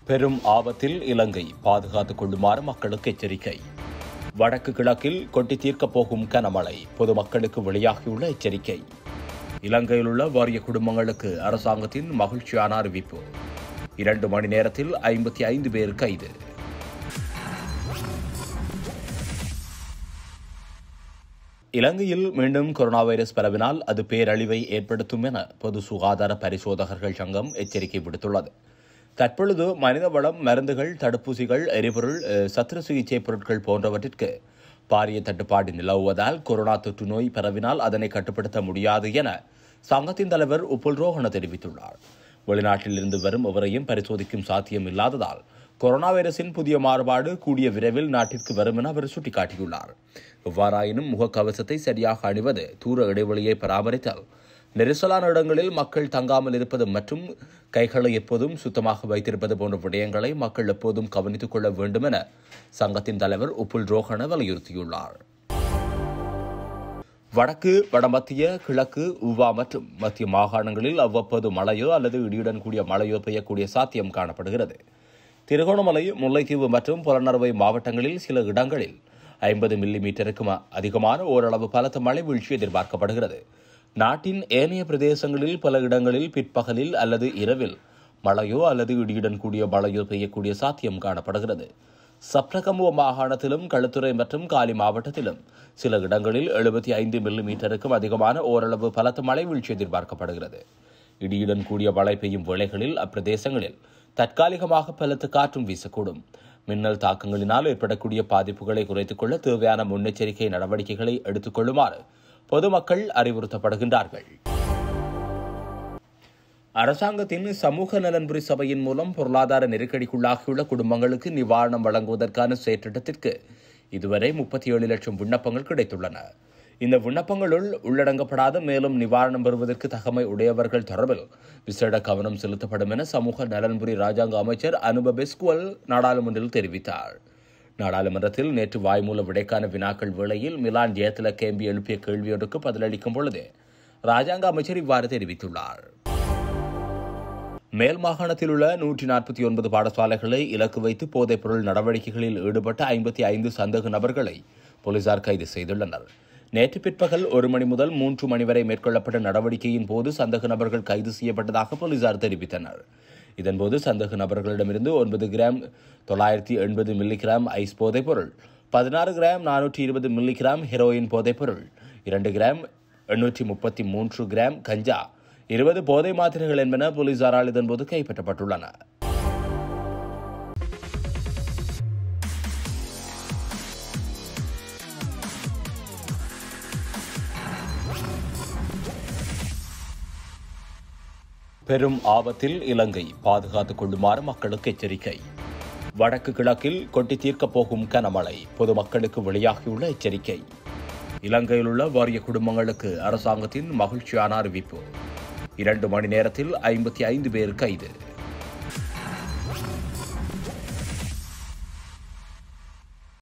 பெரும் ஆபத்தில் இலங்கை பாதுகாத்துக் கொள்ளுமாறு மக்களுக்கு எச்சரிக்கை. வடக்கு கிழக்கில் கொட்டி தீர்க்கப் போகும் கனமழை பொதுமக்களுக்கு வெளியாகியுள்ள எச்சரிக்கை. இலங்கையில் உள்ள வாரிய குடும்பங்களுக்கு அரசாங்கத்தின் மகிழ்ச்சியான அறிவிப்பு. 2 மணி நேரத்தில் 55 பேர் கைது. இலங்கையில் மீண்டும் கொரோனா வைரஸ் பரவினால் அது பேரழிவை ஏற்படுத்தும் என பொது சுகாதார பரிசோதகர்கள் சங்கம் எச்சரிக்கை விடுத்துள்ளது. தற்பொழுது மனித வளம், மருந்துகள், தடுப்பூசிகள், எரிபொருள், சத்திர சிகிச்சை பொருட்கள் போன்றவற்றிற்கு பாரிய தட்டுப்பாடு நிலவுவதால் கொரோனா தொற்று நோய் பரவினால் அதனை கட்டுப்படுத்த முடியாது என சங்கத்தின் தலைவர் உப்புல் தெரிவித்துள்ளார். வெளிநாட்டில் இருந்து வரும் எவரையும் பரிசோதிக்கும் சாத்தியம் இல்லாததால் கொரோனா வைரஸின் புதிய மாறுபாடு கூடிய விரைவில் நாட்டிற்கு வரும் என அவர் சுட்டிக்காட்டியுள்ளார். எவ்வாறாயினும் முகக்கவசத்தை சரியாக அணிவது, தூர இடைவெளியை பராமரித்தல், நெரிசலான இடங்களில் மக்கள் தங்காமல் இருப்பது மற்றும் கைகளை எப்போதும் சுத்தமாக வைத்திருப்பது போன்ற விடயங்களை மக்கள் எப்போதும் கவனித்துக் கொள்ள வேண்டும் என சங்கத்தின் தலைவர் உப்புல் வலியுறுத்தியுள்ளார். வடக்கு, வடமத்திய, கிழக்கு, ஊவா மற்றும் மத்திய மாகாணங்களில் அவ்வப்போது மழையோ அல்லது இடியுடன் கூடிய மழையோ பெய்யக்கூடிய சாத்தியம் காணப்படுகிறது. திருகோணமலை, முல்லைத்தீவு மற்றும் புலனறுவை மாவட்டங்களில் சில இடங்களில் 50 மில்லிமீட்டருக்கும் அதிகமான ஓரளவு பலத்த மழை வீழ்ச்சி எதிர்பார்க்கப்படுகிறது. நாட்டின் ஏனைய பிரதேசங்களில் பல இடங்களில் பிற்பகலில் அல்லது இரவில் மழையோ அல்லது இடியுடன் கூடிய மழையோ பெய்யக்கூடிய சாத்தியம் காணப்படுகிறது. சப்ரகமுவ மாகாணத்திலும் களுத்துறை மற்றும் காலி மாவட்டத்திலும் சில இடங்களில் 75 மில்லிமீட்டருக்கும் அதிகமான ஓரளவு பலத்த மழை வீழ்ச்சி எதிர்பார்க்கப்படுகிறது. இடியுடன் கூடிய மழை பெய்யும் வேளைகளில் அப்பிரதேசங்களில் தற்காலிகமாக பலத்த காற்றும் வீசக்கூடும். மின்னல் தாக்கங்களினால் ஏற்படக்கூடிய பாதிப்புகளை குறைத்துக் கொள்ள தேவையான முன்னெச்சரிக்கை நடவடிக்கைகளை எடுத்துக் கொள்ளுமாறு பொதுமக்கள் அறிவுறுத்தப்படுகின்றார்கள். அரசாங்கத்தின் சமூக நலன்புரி சபையின் மூலம் பொருளாதார நெருக்கடிக்குள்ளாகியுள்ள குடும்பங்களுக்கு நிவாரணம் வழங்குவதற்கான செயற்றிட்டத்திற்கு இதுவரை 37 லட்சம் விண்ணப்பங்கள் கிடைத்துள்ளன. இந்த விண்ணப்பங்களுள் உள்ளடங்கப்படாத மேலும் நிவாரணம் பெறுவதற்கு தகமை உடையவர்கள் தொடர்பில் விசேட கவனம் செலுத்தப்படும் என சமூக நலன்புரி ராஜாங்க அமைச்சர் அனுப பெஸ்குவல் நாடாளுமன்றில் தெரிவித்தார். நாடாளுமன்றத்தில் நேற்று வாய்மூல விடைக்கான வினாக்கள் வேளையில் மிலான் ஜெயதிலக எம்பி எழுப்பிய கேள்வியொன்றுக்கு பதிலளிக்கும் பொழுது ராஜாங்க அமைச்சர் இவ்வாறு தெரிவித்துள்ளார். மேல் மாகாணத்தில் உள்ள 149 பாடசாலைகளை இலக்கு வைத்து போதைப்பொருள் நடவடிக்கைகளில் ஈடுபட்ட 55 சந்தேக நபர்களை போலீசார் கைது செய்துள்ளனர். நேற்று பிற்பகல் 1 மணி முதல் 3 மணி வரை மேற்கொள்ளப்பட்ட நடவடிக்கையின் போது சந்தேக நபர்கள் கைது செய்யப்பட்டதாக போலீசார் தெரிவித்தனர். இதன்போது சந்தேக நபர்களிடமிருந்து 9 கிராம் 980 மில்லிகிராம் ஐஸ் போதைப்பொருள், 16 கிராம் 420 மில்லிகிராம் ஹெரோயின் போதைப்பொருள், 2 கிராம் 833 கிராம் கஞ்சா, 20 போதை மாத்திரைகள் என்பன போலீசாரால் இதன்போது கைப்பற்றப்பட்டுள்ளன. பெரும் ஆபத்தில் இலங்கை பாதுகாத்துக் கொள்ளுமாறு மக்களுக்கு எச்சரிக்கை. வடக்கு கிழக்கில் கொட்டி தீர்க்கப் போகும் கனமழை பொதுமக்களுக்கு வெளியாகியுள்ள எச்சரிக்கை. இலங்கையில் உள்ள வாரிய குடும்பங்களுக்கு அரசாங்கத்தின் மகிழ்ச்சியான அறிவிப்பு. 2 மணி நேரத்தில் 55 பேர் கைது.